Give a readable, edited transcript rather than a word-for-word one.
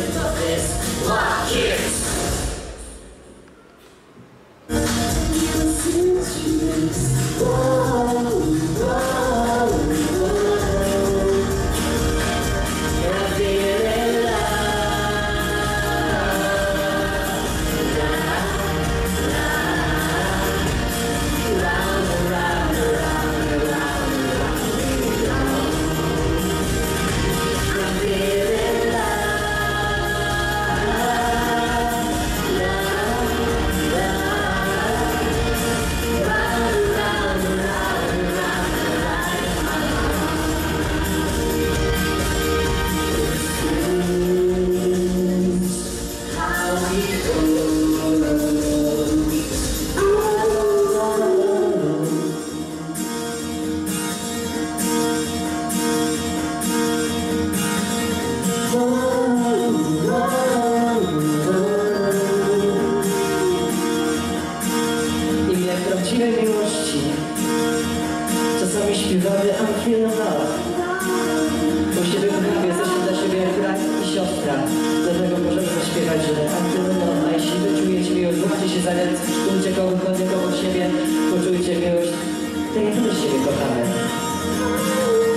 of this block is. Czasami śpiewamy I'm feeling love. Bo siebie kochamy, jesteśmy dla siebie jak brat i siostra. Dlatego możemy zaśpiewać, że I'm feeling love. A jeśli wy czujecie miłość, złapcie się za ręce, przytulcie kogoś siebie, poczujcie miłość, to nie tyle siebie kochamy.